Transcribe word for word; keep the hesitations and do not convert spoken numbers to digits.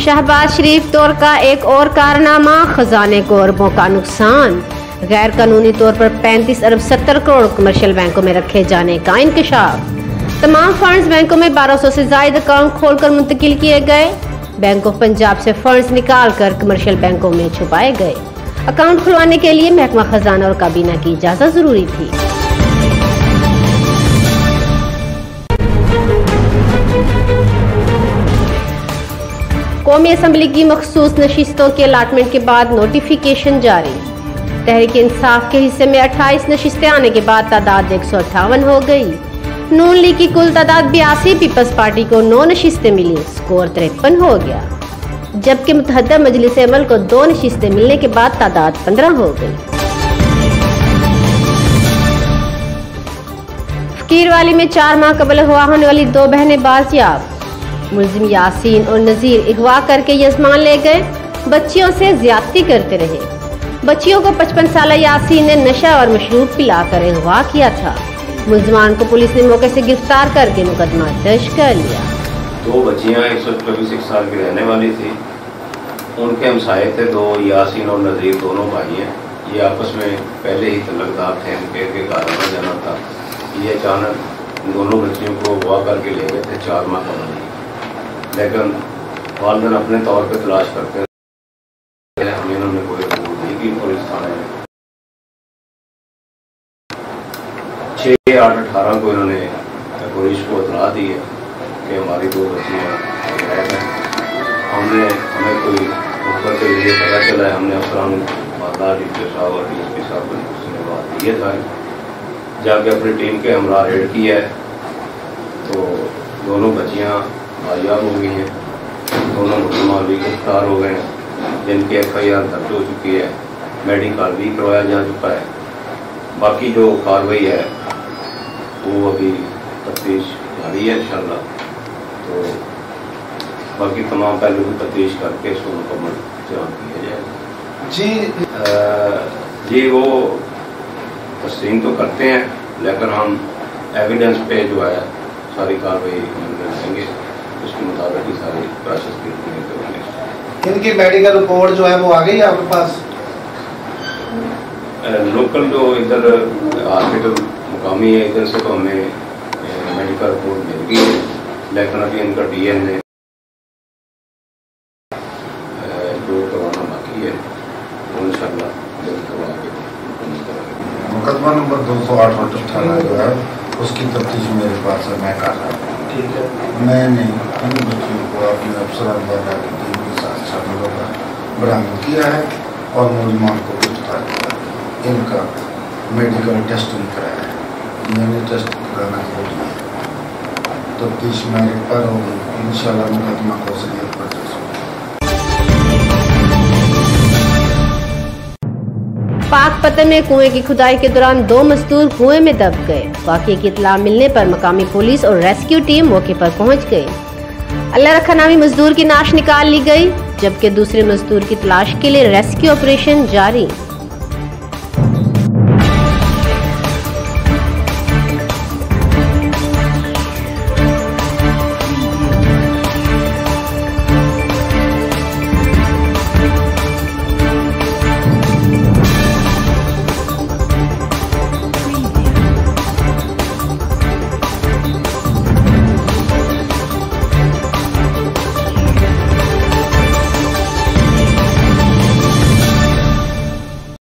शहबाज शरीफ तौर का एक और कारनामा, खजाने को अरबों का नुकसान। गैर कानूनी तौर पर पैंतीस अरब सत्तर करोड़ कमर्शियल बैंकों में रखे जाने का इंकशाफ। तमाम फंड्स बैंकों में बारह सौ से ज्यादा अकाउंट खोलकर मुंतकिल किए गए। बैंक ऑफ पंजाब से फंड्स निकालकर कमर्शियल बैंकों में छुपाए गए। अकाउंट खुलवाने के लिए महकमा खजाना और काबीना की इजाजत जरूरी थी। कौमी असम्बली की मखसूस नशिस्तों के अलाटमेंट के बाद नोटिफिकेशन जारी। तहरीक इंसाफ के हिस्से में अट्ठाईस नशिस्तें आने के बाद तादाद एक सौ अट्ठावन हो गई। नून लीग की कुल तादाद बयासी, पीपल्स पार्टी को नौ नशिस्तें मिली, स्कोर तिरपन हो गया। जबकि मुतहद्दा मजलिस अमल को दो नशिस्तें मिलने के बाद तादाद पंद्रह हो गई। फकीरवाली में चार माह कबल अगवा होने वाली दो बहनें बाजियाब। मुलजिम यासीन और नजीर अगवा करके यजमान ले गए, बच्चियों से ज्यादती करते रहे। बच्चियों को पचपन साल यासीन ने नशा और मशरूब पिलाकर अगवा किया था। मुलजमान को पुलिस ने मौके से गिरफ्तार करके मुकदमा दर्ज कर लिया। दो बच्चियां एक सौ चौबीस एक साल की रहने वाली थी। उनके हमसाये थे दो, यासीन और नजीर, दोनों भाई हैं। ये आपस में पहले ही तलकदार थे, उनके के कारण में जाना था। ये अचानक दोनों बच्चियों को अगवा करके ले गए थे चार माह कबल। लेकिन वालिदैन अपने तौर पर तलाश करते हैं, हमें इन्होंने कोई रिपोर्ट नहीं की पुलिस थाने में। छः आठ अठारह को इन्होंने पुलिस को इतला दी है कि हमारी दो बच्चियाँ गैर हैं। हमने हमें कोई ऊपर के लिए पता चला है, हमने अफसरान माता डी पी साहब और डी एस पी साहब को उसने बात दिए था, जाके अपनी टीम के हमरा रेड किया है तो दोनों बच्चियाँ नायाब हो गई हैं। दोनों मुसलमान भी गिरफ्तार हो गए हैं, जिनकी एफ आई आर दर्ज हो चुकी है, मेडिकल भी करवाया जा चुका है। बाकी जो कार्रवाई है वो अभी तफ्तीश जारी है इंशाल्लाह। तो बाकी तमाम पहलू की तफ्तीश करके इसको मुकम्मल जान किया जाएगा। जी आ, जी वो तस्लीम तो करते हैं, लेकिन हम एविडेंस पे जो है सारी कार्रवाई करेंगे, उसके मुताबिक ही सारी प्रोसेस की। इनकी मेडिकल रिपोर्ट जो है वो आ गई है आपके पास? लोकल जो इधर हॉस्पिटल मुकामी है, इधर से तो हमें मेडिकल रिपोर्ट मिल गई है, लेकिन अभी इनका डी एन ए जो करवाना बाकी है वो इंशाल्लाह जल्द करवा के। मुकदमा नंबर दो सौ आठ अठारह जो है उसकी तफ्तीश मेरे पास है, मैं कर रहा हूँ। ठीक है, मैंने इन बच्चियों को अपने अफसरान वाला की टीम के साथ शामिल होकर बरामद किया है और मुलजमान को गिरफ्तार किया। इनका मेडिकल टेस्ट भी कराया है, डीएनए टेस्ट कराना जरूरी है। तफ्तीश मेरे पर होगी, इंशाल्लाह मुकदमा को सलीयत पर पाक पतन में कुएं की खुदाई के दौरान दो मजदूर कुएं में दब गए। वाकये की इत्तला मिलने पर मकामी पुलिस और रेस्क्यू टीम मौके पर पहुंच गई। अल्लाह रखा नामी मजदूर की नाश निकाल ली गई, जबकि दूसरे मजदूर की तलाश के लिए रेस्क्यू ऑपरेशन जारी।